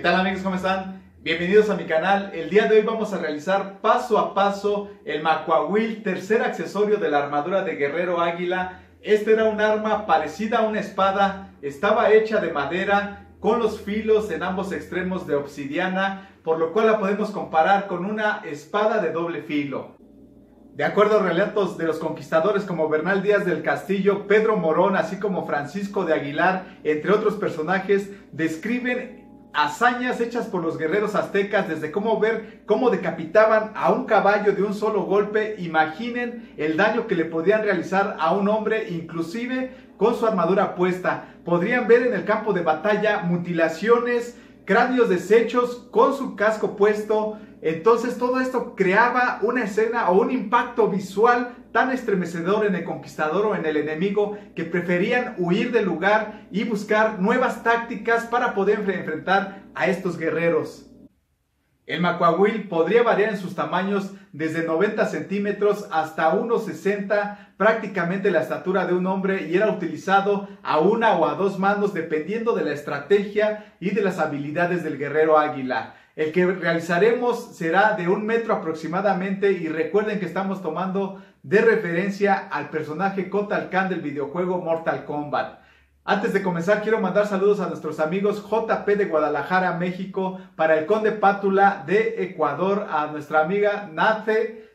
tal amigos? ¿Cómo están? Bienvenidos a mi canal. El día de hoy vamos a realizar paso a paso el Macuahuil, tercer accesorio de la armadura de Guerrero Águila. Este era un arma parecida a una espada, estaba hecha de madera con los filos en ambos extremos de obsidiana, por lo cual la podemos comparar con una espada de doble filo. De acuerdo a relatos de los conquistadores como Bernal Díaz del Castillo, Pedro Morón, así como Francisco de Aguilar, entre otros personajes, describen hazañas hechas por los guerreros aztecas, desde cómo decapitaban a un caballo de un solo golpe. Imaginen el daño que le podían realizar a un hombre, inclusive con su armadura puesta. Podrían ver en el campo de batalla mutilaciones, cráneos deshechos con su casco puesto. Entonces todo esto creaba una escena o un impacto visual tan estremecedor en el conquistador o en el enemigo, que preferían huir del lugar y buscar nuevas tácticas para poder enfrentar a estos guerreros. El Macuahuil podría variar en sus tamaños desde 90 centímetros hasta 1,60, prácticamente la estatura de un hombre, y era utilizado a una o a dos manos dependiendo de la estrategia y de las habilidades del guerrero águila. El que realizaremos será de 1 metro aproximadamente, y recuerden que estamos tomando de referencia al personaje Kotal Kahn del videojuego Mortal Kombat. Antes de comenzar, quiero mandar saludos a nuestros amigos JP de Guadalajara, México, para el Conde Pátula de Ecuador, a nuestra amiga Nace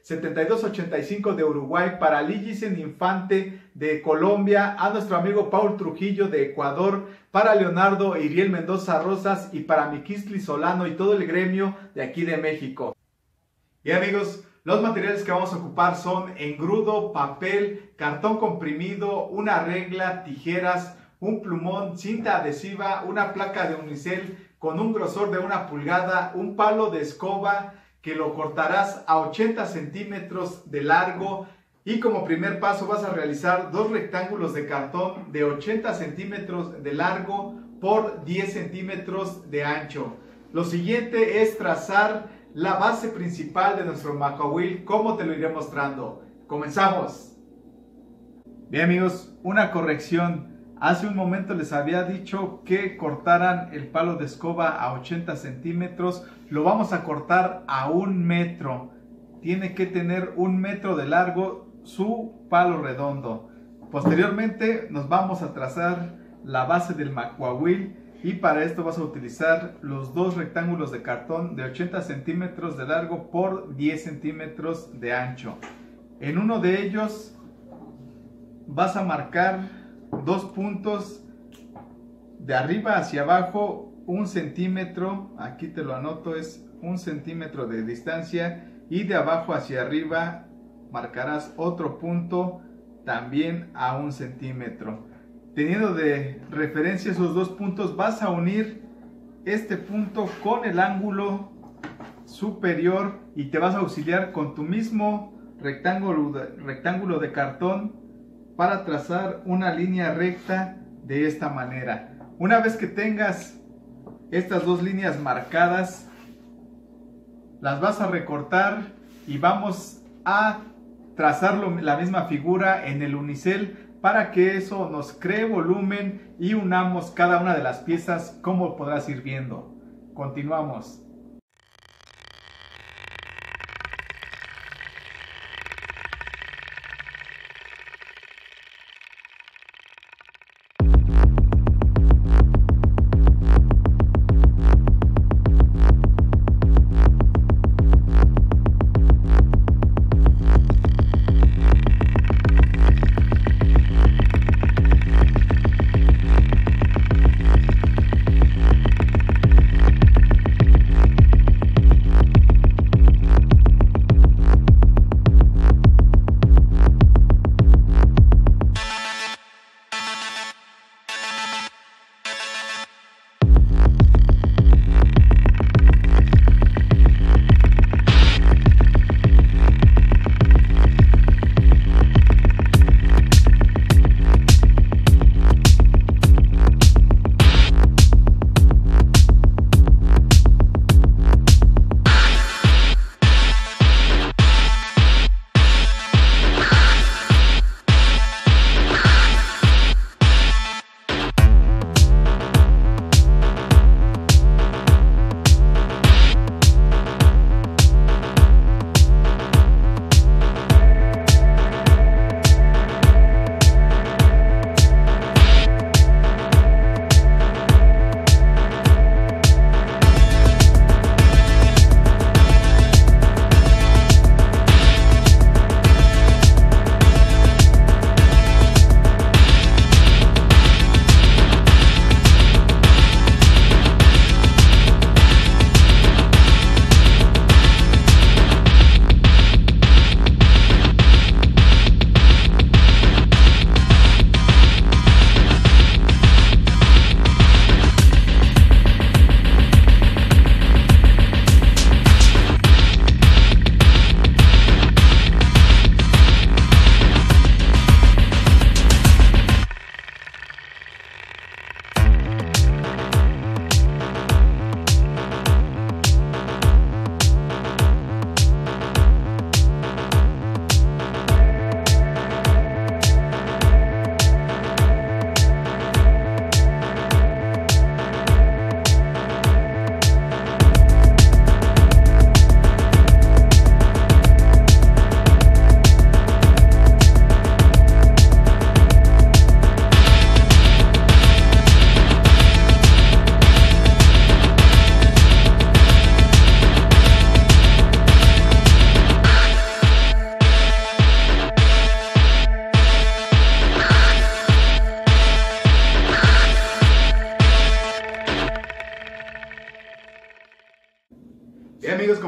7285 de Uruguay, para Ligisen Infante de Colombia, a nuestro amigo Paul Trujillo de Ecuador, para Leonardo Iriel Mendoza Rosas y para Miquistli Solano y todo el gremio de aquí de México. Y amigos, los materiales que vamos a ocupar son engrudo, papel, cartón comprimido, una regla, tijeras, un plumón, cinta adhesiva, una placa de unicel con un grosor de 1 pulgada, un palo de escoba que lo cortarás a 80 centímetros de largo, y como primer paso vas a realizar 2 rectángulos de cartón de 80 centímetros de largo por 10 centímetros de ancho. Lo siguiente es trazar la base principal de nuestro Macuahuil, como te lo iré mostrando. ¡Comenzamos! Bien amigos, una corrección. Hace un momento les había dicho que cortaran el palo de escoba a 80 centímetros. Lo vamos a cortar a 1 metro. Tiene que tener 1 metro de largo su palo redondo. Posteriormente nos vamos a trazar la base del Macuahuil, y para esto vas a utilizar los 2 rectángulos de cartón de 80 centímetros de largo por 10 centímetros de ancho. En uno de ellos vas a marcar 2 puntos de arriba hacia abajo, 1 centímetro, aquí te lo anoto, es 1 centímetro de distancia, y de abajo hacia arriba marcarás otro punto también a 1 centímetro. Teniendo de referencia esos 2 puntos, vas a unir este punto con el ángulo superior y te vas a auxiliar con tu mismo rectángulo de cartón para trazar una línea recta de esta manera. Una vez que tengas estas 2 líneas marcadas, las vas a recortar y vamos a trazar la misma figura en el unicel para que eso nos cree volumen y unamos cada una de las piezas, como podrás ir viendo. Continuamos.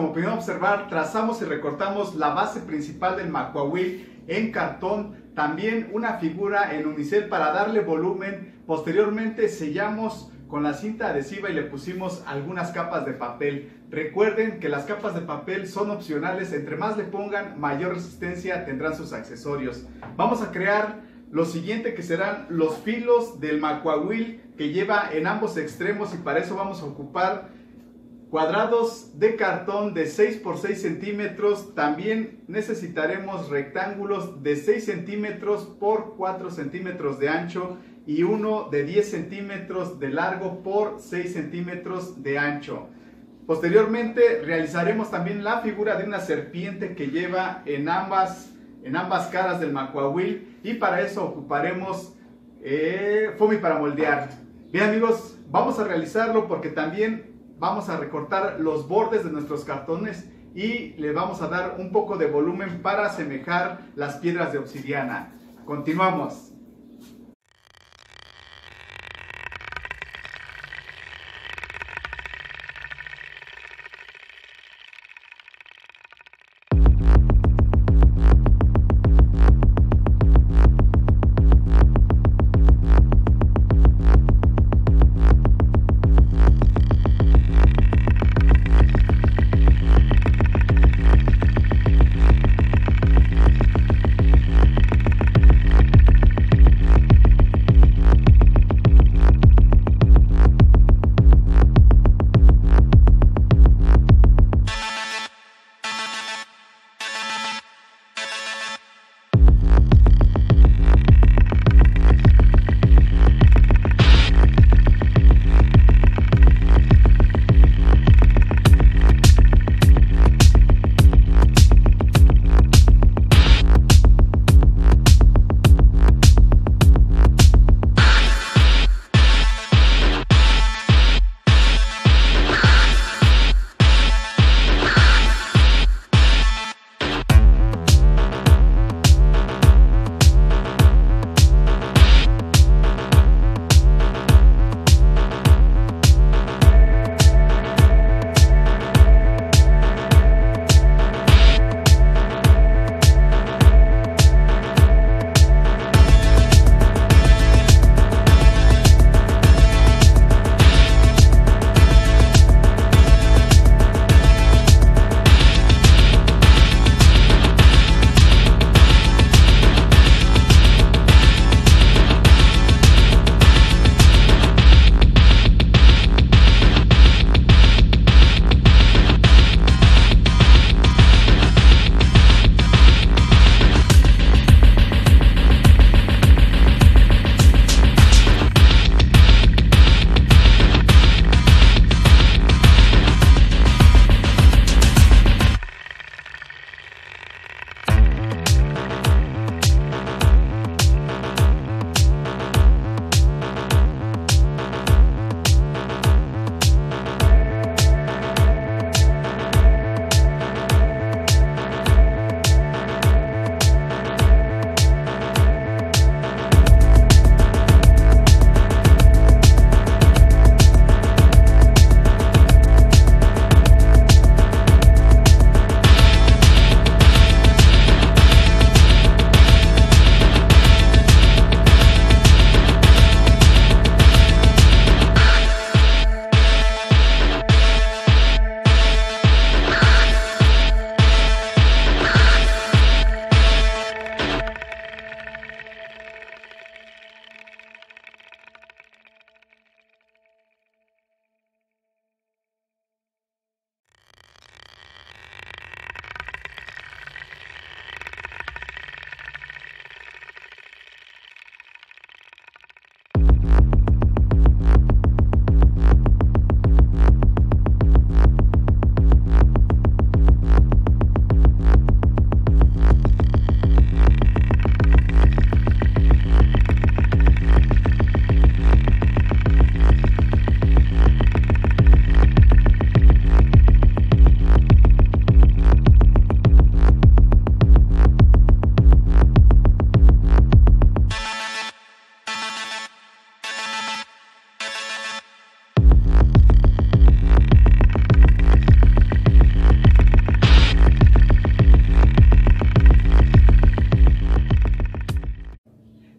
como pudieron observar, trazamos y recortamos la base principal del macuahuil en cartón, también una figura en unicel para darle volumen. Posteriormente sellamos con la cinta adhesiva y le pusimos algunas capas de papel. Recuerden que las capas de papel son opcionales, entre más le pongan, mayor resistencia tendrán sus accesorios. Vamos a crear lo siguiente, que serán los filos del macuahuil que lleva en ambos extremos, y para eso vamos a ocupar cuadrados de cartón de 6 por 6 centímetros. También necesitaremos rectángulos de 6 centímetros por 4 centímetros de ancho y uno de 10 centímetros de largo por 6 centímetros de ancho. Posteriormente realizaremos también la figura de una serpiente que lleva en ambas caras del macuahuil, y para eso ocuparemos foamy para moldear. Bien amigos, vamos a realizarlo porque también vamos a recortar los bordes de nuestros cartones y le vamos a dar un poco de volumen para asemejar las piedras de obsidiana. Continuamos.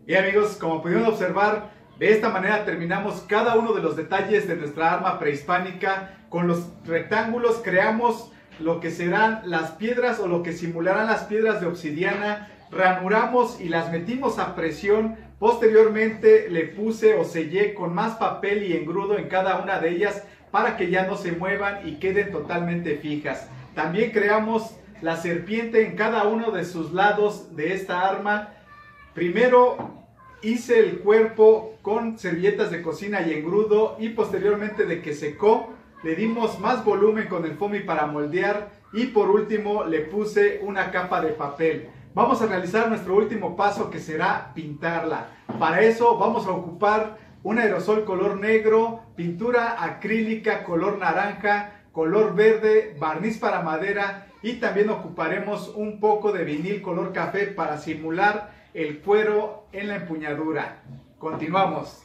Y amigos, como pudieron observar, de esta manera terminamos cada uno de los detalles de nuestra arma prehispánica. Con los rectángulos creamos lo que serán las piedras o lo que simularán las piedras de obsidiana. Ranuramos y las metimos a presión. Posteriormente le puse o sellé con más papel y engrudo en cada una de ellas para que ya no se muevan y queden totalmente fijas. También creamos la serpiente en cada uno de sus lados de esta arma. Primero hice el cuerpo con servilletas de cocina y engrudo, y posteriormente de que secó le dimos más volumen con el foamy para moldear, y por último le puse una capa de papel. Vamos a realizar nuestro último paso, que será pintarla. Para eso vamos a ocupar un aerosol color negro, pintura acrílica color naranja, color verde, barniz para madera, y también ocuparemos un poco de vinil color café para simular el cuero en la empuñadura. Continuamos.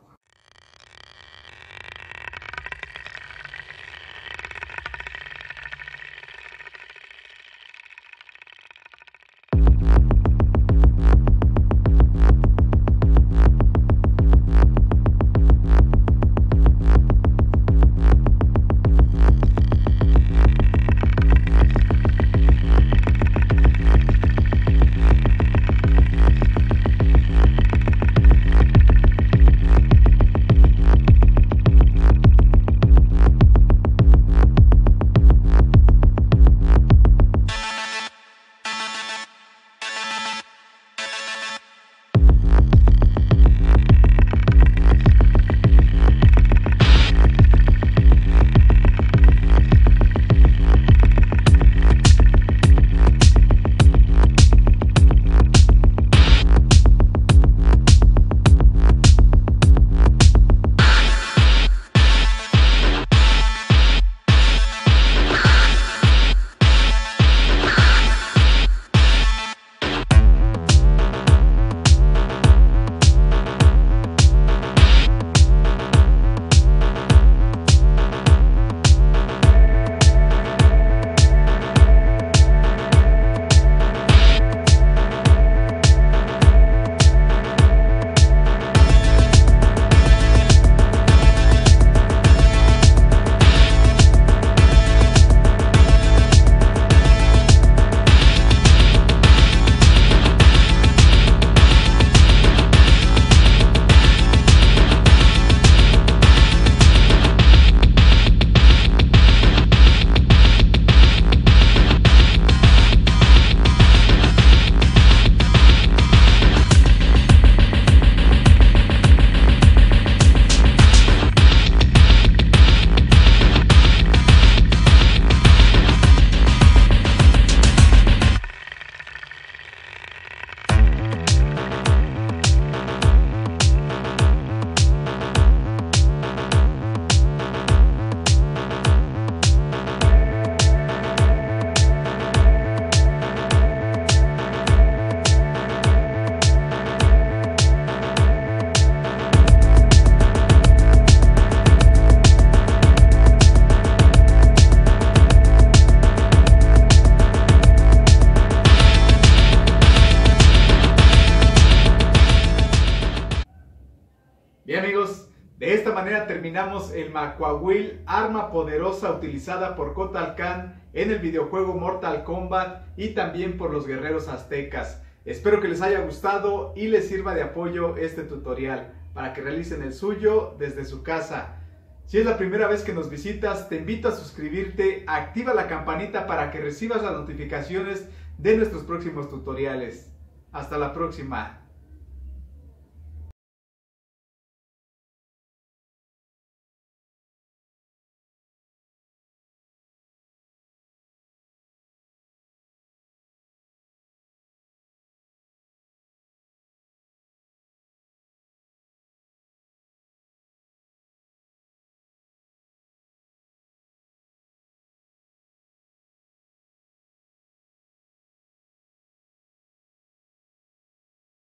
Bien amigos, de esta manera terminamos el Macuahuil, arma poderosa utilizada por Kotal Kahn en el videojuego Mortal Kombat y también por los guerreros aztecas. Espero que les haya gustado y les sirva de apoyo este tutorial para que realicen el suyo desde su casa. Si es la primera vez que nos visitas, te invito a suscribirte, activa la campanita para que recibas las notificaciones de nuestros próximos tutoriales. Hasta la próxima.